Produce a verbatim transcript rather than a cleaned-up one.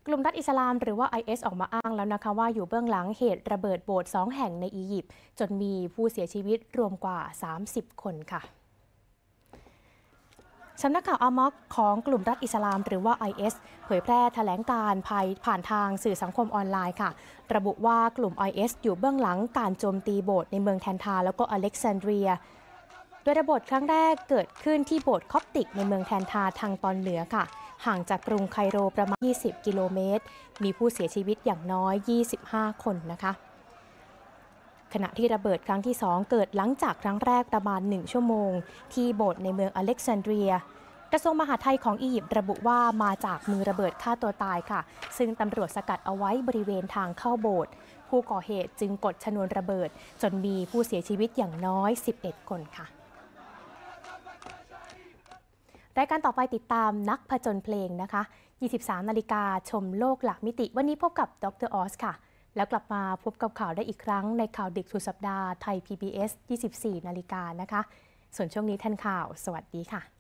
กลุ่มรัฐอิสลามหรือว่า ไอ เอส ออกมาอ้างแล้วนะคะว่าอยู่เบื้องหลังเหตุระเบิดโบสถ์สองแห่งในอียิปต์จนมีผู้เสียชีวิตรวมกว่าสามสิบคนค่ะสำนักข่าวอามอกของกลุ่มรัฐอิสลามหรือว่า ไอ เอส เผยแพร่แถลงการณ์ภายผ่านทางสื่อสังคมออนไลน์ค่ะระบุว่ากลุ่ม ไอ เอส อยู่เบื้องหลังการโจมตีโบสถ์ในเมืองแทนทาแล้วก็อเล็กซานเดรียโดยระเบิดครั้งแรกเกิดขึ้นที่โบสถ์คอปติกในเมืองแทนทาทางตอนเหนือค่ะห่างจากกรุงไคโรประมาณยี่สิบกิโลเมตรมีผู้เสียชีวิตอย่างน้อยยี่สิบห้าคนนะคะขณะที่ระเบิดครั้งที่สองเกิดหลังจากครั้งแรกประมาณหนึ่งชั่วโมงที่โบสถ์ในเมืองอเล็กซานเดรียกระทรวงมหาดไทยของอียิปต์ระบุว่ามาจากมือระเบิดฆ่าตัวตายค่ะซึ่งตำรวจสกัดเอาไว้บริเวณทางเข้าโบสถ์ผู้ก่อเหตุจึงกดชนวนระเบิดจนมีผู้เสียชีวิตอย่างน้อยสิบเอ็ดคนค่ะรายการต่อไปติดตามนักผจญเพลงนะคะยี่สิบสามนาฬิกาชมโลกหลักมิติวันนี้พบกับดร.ออสค่ะแล้วกลับมาพบกับข่าวได้อีกครั้งในข่าวดึกสุดสัปดาห์ไทย พี บี เอส ยี่สิบสี่นาฬิกานะคะส่วนช่วงนี้ทันข่าวสวัสดีค่ะ